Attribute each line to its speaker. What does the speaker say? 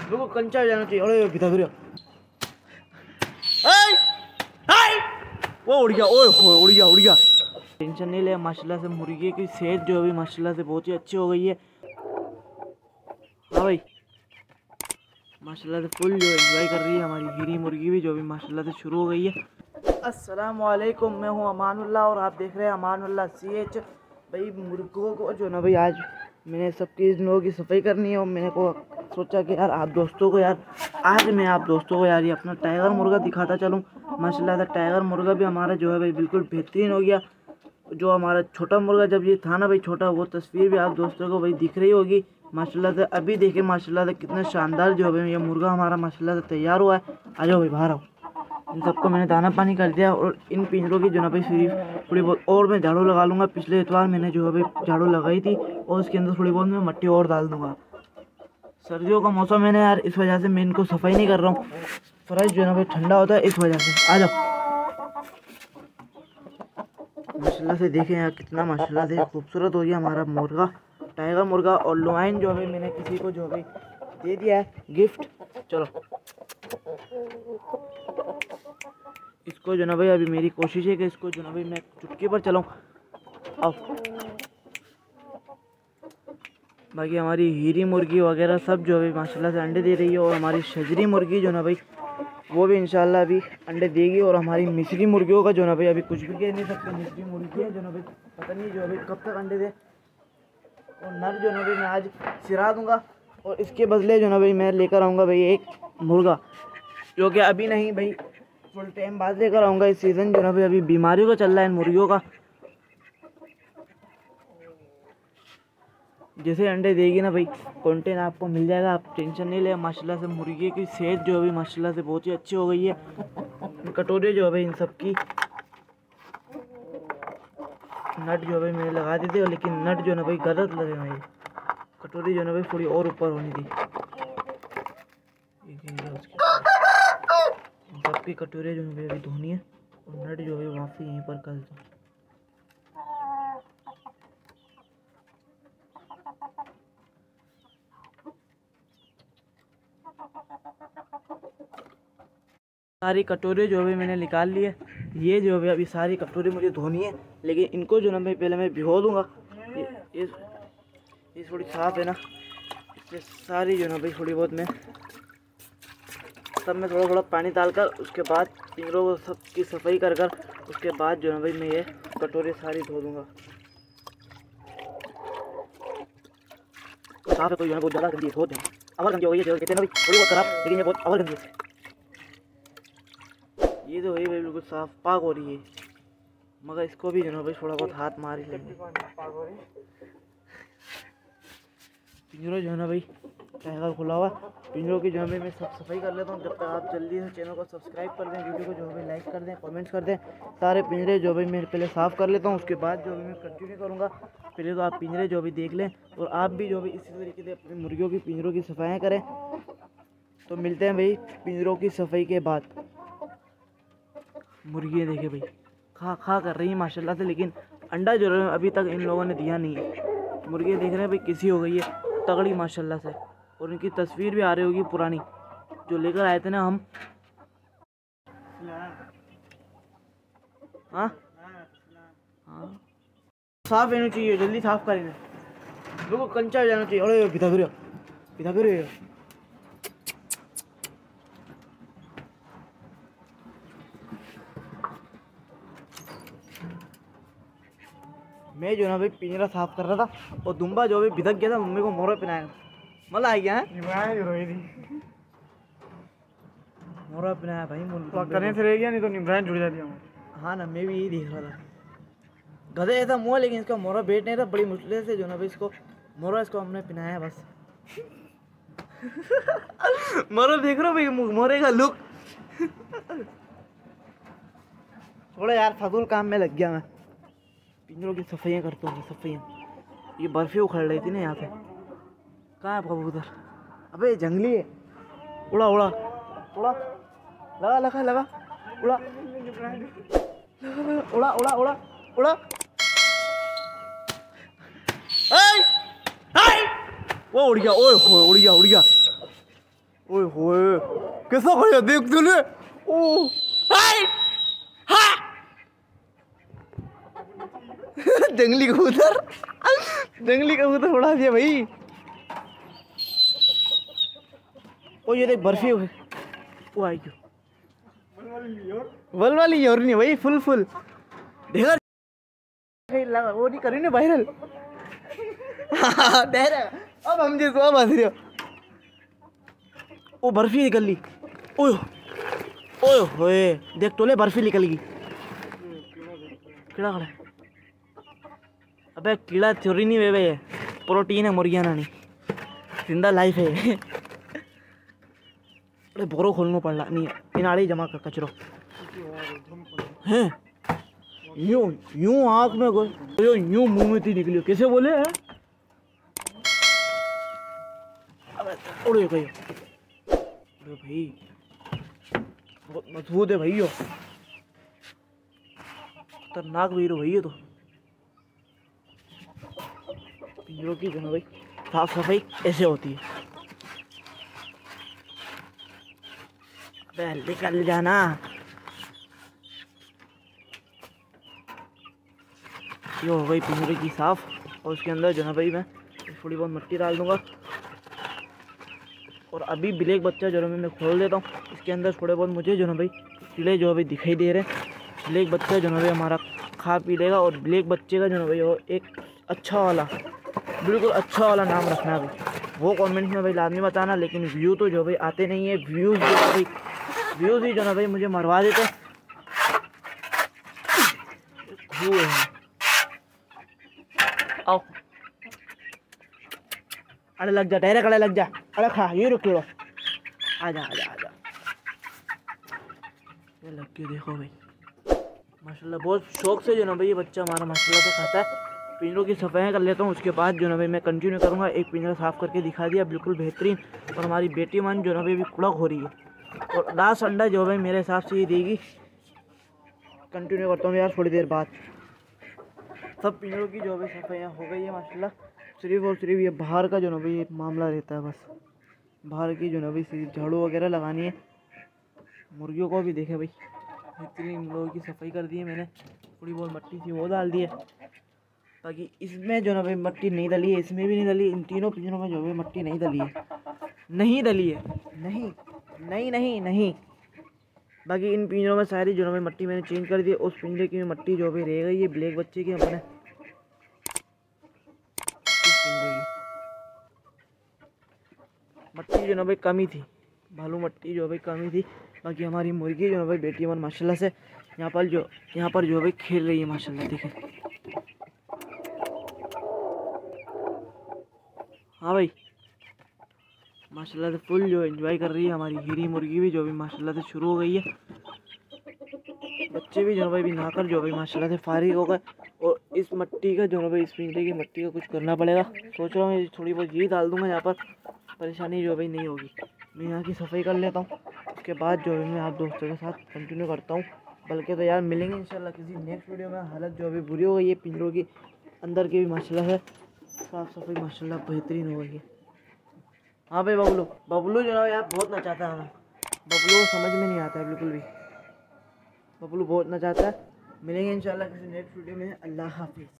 Speaker 1: देखो कंचा जाना चाहिए। अरे पिता गिर वो उड़ गया, ओए हो उड़ गया। टेंशन नहीं ले, माशाल्लाह से मुर्गी की सेहत जो अभी माशाल्लाह से बहुत ही अच्छी हो गई है। हाँ भाई, माशाल्लाह से फुल जो एंजॉय कर रही है हमारी हीरी मुर्गी भी, जो अभी माशाल्लाह से शुरू हो गई है। अस्सलाम वालेकुम, मैं हूँ अमानुल्लाह और आप देख रहे हैं अमानुल्लाह CH। भाई मुर्गों को जो ना भाई आज मैंने सबकी इन लोगों की सफाई करनी है और मैंने को सोचा कि यार आज मैं आप दोस्तों को यार ये अपना टाइगर मुर्गा दिखाता चलूँ। माशाल्लाह से टाइगर मुर्गा भी हमारा जो है भाई बिल्कुल बेहतरीन हो गया। जो हमारा छोटा मुर्गा जब ये था ना भाई छोटा, वो तस्वीर भी आप दोस्तों को भाई दिख रही होगी। माशाल्लाह से अभी देखें माशाल्लाह से कितना शानदार जो है ये मुर्गा हमारा माशाल्लाह से तैयार हुआ है। आ जाओ भाई बाहर आओ। इन सबको मैंने दाना पानी कर दिया और इन पिंजरों की जो ना भाई सिर्फ थोड़ी बहुत और मैं झाड़ू लगा लूँगा। पिछले इतवार मैंने जो है भाई झाड़ू लगाई थी और उसके अंदर थोड़ी बहुत मैं मट्टी और डाल दूँगा। सर्दियों का मौसम है ना यार, इस वजह से मैं इनको सफाई नहीं कर रहा हूँ। फ्रेश जो है ना भाई ठंडा होता है इस वजह से। आ जाओ। माशाल्लाह से देखें यार कितना माशाल्लाह से खूबसूरत हो गया हमारा मुर्गा, टाइगर मुर्गा। और लोआइन जो है मैंने किसी को जो है दे दिया है गिफ्ट। चलो इसको जो ना भाई अभी मेरी कोशिश है कि इसको जो ना भाई मैं चुटकी पर चलाऊँ। आओ। बाकी हमारी हीरी मुर्गी वगैरह सब जो है माशाल्लाह से अंडे दे रही है और हमारी शजरी मुर्गी जो ना भाई वो भी इंशाल्लाह अभी अंडे देगी। और हमारी मिस्री मुर्गियों का जो ना भाई अभी कुछ भी कह नहीं सकते। मिस्री मुर्गी है जो ना भाई पता नहीं जो अभी कब तक अंडे दे। और नर जो ना भाई मैं आज सिरा दूंगा और इसके बदले जो ना भाई मैं लेकर आऊँगा भाई एक मुर्गा, जो कि अभी नहीं भाई फुल टाइम बाद लेकर आऊँगा। इस सीज़न जो ना भाई अभी बीमारियों का चल रहा है मुर्गियों का। जैसे अंडे देगी ना भाई कंटेंट आपको मिल जाएगा, आप टेंशन नहीं ले। माशाल्लाह से मुर्गी की सेहत जो अभी माशाल्लाह से बहुत ही अच्छी हो गई है। कटोरे जो है भाई इन सब की नट जो है भाई मैंने लगा दी थी, लेकिन नट जो ना भाई गलत लगे भाई। कटोरी जो ना भाई थोड़ी और ऊपर होनी थी। सबकी कटोरे जो है भाई अभी धोनी है और नट जो है वहाँ से यहीं पर कर दो। सारी कटोरे जो है मैंने निकाल ली है। ये जो है अभी सारी कटोरी मुझे धोनी है, लेकिन इनको जो ना मैं पहले मैं भिगो दूंगा। ये थोड़ी साफ है ना, इससे सारी जो ना भाई थोड़ी बहुत मैं सब में थोड़ा थोड़ा पानी डालकर उसके बाद पिंजरों को सब की सफाई कर कर उसके बाद जो ना भाई मैं ये कटोरे सारी धो दूंगा। तो साफ है तो जो है बहुत ज़्यादा गंदी है, बहुत अवर गंदी हो गई है। कहते हैं ना भाई थोड़ी बहुत खराब, लेकिन ये बहुत अवर गंदी है। ये तो वही भाई बिल्कुल साफ पाक हो रही है, मगर इसको भी जो ना भाई थोड़ा बहुत हाथ मार ही लेंगे। पिंजरों जो है ना भाई टाइगर खुला हुआ, पिंजरों की जो है मैं सब सफाई कर लेता हूँ। जब तक आप जल्दी से चैनल को सब्सक्राइब कर दें, वीडियो को जो है लाइक कर दें, कमेंट्स कर दें। सारे पिंजरे जो भाई मैं पहले साफ़ कर लेता हूँ, उसके बाद जो मैं कंटिन्यू करूँगा। पहले तो आप पिंजरे जो भी देख लें और आप भी जो भी इसी तरीके से अपनी मुर्गियों की पिंजरों की सफाइयाँ करें। तो मिलते हैं भाई पिंजरों की सफाई के बाद। मुर्गियाँ देखे भाई खा कर रही हैं माशाल्लाह से, लेकिन अंडा जो है अभी तक इन लोगों ने दिया नहीं है। मुर्गियाँ देख रहे हैं भाई किसी हो गई है तगड़ी माशाल्लाह से, और इनकी तस्वीर भी आ रही होगी पुरानी जो लेकर आए थे ना हम। हाँ हाँ साफ रहना चाहिए, जल्दी साफ करेंगे। देखो कंचा जाना चाहिए। अरे पिता गिर मैं जो ना भाई पिंजरा साफ कर रहा था और दुम्बा जो भी भिदक गया था, मम्मी को मोरा पिनाया। मजा आ गया है मोरा पिनाया भाई, करने से रह गया, नहीं तो निम्रान जुड़ जाती है। हाँ ना, मैं भी यही देख रहा था। गधे ऐसा मुँह, लेकिन इसका मोरा बैठ नहीं था। बड़ी मुश्किल से जो ना भाई इसको मोरा इसको हमने पिनाया बस। मोरा देख रहा भाई, मोरे का लुक। थोड़ा यार फजूल काम में लग गया मैं। पिंजरों की सफाइयाँ करता हूँ, सफाइयाँ। ये बर्फी उखड़ रही थी ना यहाँ पे। कहाँ है आपका कबूतर? अबे जंगली है। उड़ा उड़ा उड़ा लगा लगा लगा उड़ा उड़ा उड़ा उड़ा उड़ा। वो उड़ गया, ओए हो उड़ गया कैसा खड़ा देख तूने। ओ हाँ। जंगली कबूतर, जंगली कबूतर उड़ा दिया भाई। ओ ये देख बर्फी वो आई क्यों, वल वाली और नहीं भाई, फुल फुल देखा लगा वो नहीं करी ना वायरल। अब हम जिस अब हंस रहे हो। ओ बर्फी निकल ली। ओए ओए होए देख तोले बर्फी निकल गई। कीड़ा खड़ा है। अबे कीड़ा चोरी नहीं वे है, प्रोटीन है मुर्गिया ना नहीं, जिंदा लाइफ है। अरे बोरो खोलना पड़ रहा नहीं, किनारे जमा कर कचरो हैं। यूं यूं आँख में गए, यूं मुंह में थी निकली, कैसे बोले हैं। अरे भाई, अरे भाई बहुत मजबूत है भाई, खतरनाक वीरो भाई ये तो। पिंजरों की जो भाई साफ सफाई ऐसे होती है। निकल जाना। ये हो गई पिंजरे की साफ, और उसके अंदर जो है भाई मैं थोड़ी बहुत मिट्टी डाल दूंगा। और अभी ब्लैक बच्चा जो है मैं खोल देता हूँ। इसके अंदर थोड़े बहुत मुझे जो है भाई कीड़े जो अभी दिखाई दे रहे हैं। ब्लैक बच्चा जो है भाई हमारा खा पी लेगा। और ब्लैक बच्चे का जो है भाई वो एक अच्छा वाला, बिल्कुल अच्छा वाला नाम रखना है भाई, वो कमेंट में भाई लाजमी बताना। लेकिन व्यू तो जो भाई आते नहीं है, व्यूज़ जो भाई व्यूज़ ही जो ना भाई मुझे मरवा देते। आओ अरे लग जा, डायरेक्ट अरे लग जा, अरे खा ये रुक लो, आजा आजा आजा। ये लग के देखो भाई माशाल्लाह, बहुत शौक से जो ना भाई ये बच्चा हमारा माशाल्लाह से खाता है। पिंजरों की सफाई कर लेता हूँ, उसके बाद जो ना भाई मैं कंटिन्यू करूँगा। एक पिंजरा साफ़ करके दिखा दिया, बिल्कुल बेहतरीन। और हमारी बेटी मन जो ना भाई अभी कुड़क हो रही है, और लास्ट अंडा जो भाई मेरे हिसाब से ये देगी। कंटिन्यू करता हूँ यार थोड़ी देर बाद। सब पिंजरों की जो भाई सफाइयाँ हो गई है माशाल्लाह। सिर्फ और सिर्फ ये बाहर का जो ना भाई मामला रहता है, बस बाहर की जो ना भाई सिर्फ झाड़ू वगैरह लगानी है। मुर्गियों को भी देखे भाई इतनी लोगों की सफाई कर दी है मैंने, थोड़ी बहुत मिट्टी थी वो डाल दी है। बाकी इसमें जो ना भाई मिट्टी नहीं डली है, इसमें भी नहीं डली, इन तीनों पिंजरों में जो भाई मिट्टी नहीं डली है, नहीं डली है, नहीं नहीं नहीं नहीं। बाकी इन पिंजरों में सारी जो ना भाई मिट्टी मैंने चेंज कर दी है। उस पिंजरे की मिट्टी जो भी रह गई है ब्लैक बच्चे की, अपने मिट्टी जो ना भाई कमी थी, भालू मिट्टी जो भाई कमी थी। बाकी हमारी मुर्गी जो ना भाई बेटी मन माशाल्लाह से यहाँ पर जो भाई खेल रही है माशाल्लाह, देखें। हाँ भाई माशाल्लाह से फुल जो एंजॉय कर रही है हमारी हीरी मुर्गी भी, जो भी माशाल्लाह से शुरू हो गई है। बच्चे भी जो भाई भी नहाकर जो भाई माशाल्लाह से फारिग हो गए। और इस मिट्टी का जो भाई इस पिंजरे की मिट्टी का कुछ करना पड़ेगा, सोच रहा हूँ थोड़ी बहुत ये डाल दूँगा यहाँ पर, परेशानी जो भाई नहीं होगी। मैं यहाँ की सफाई कर लेता हूँ, उसके बाद जो है मैं आप दोस्तों के साथ कंटिन्यू करता हूँ। बल्कि तो यार मिलेंगे इंशाल्लाह किसी नेक्स्ट वीडियो में। हालत जो अभी बुरी हो गई है पिंजरों की, अंदर की भी माशाल्लाह है साफ़ सफाई माशाल्लाह बेहतरीन हो गई है। हाँ भाई बबलू जो है यार बहुत नचाता है हमें, बबलू को समझ में नहीं आता है बिल्कुल भी, बबलू बहुत नचाता है। मिलेंगे इंशाल्लाह किसी नेक्स्ट वीडियो में। अल्लाह हाफिज़।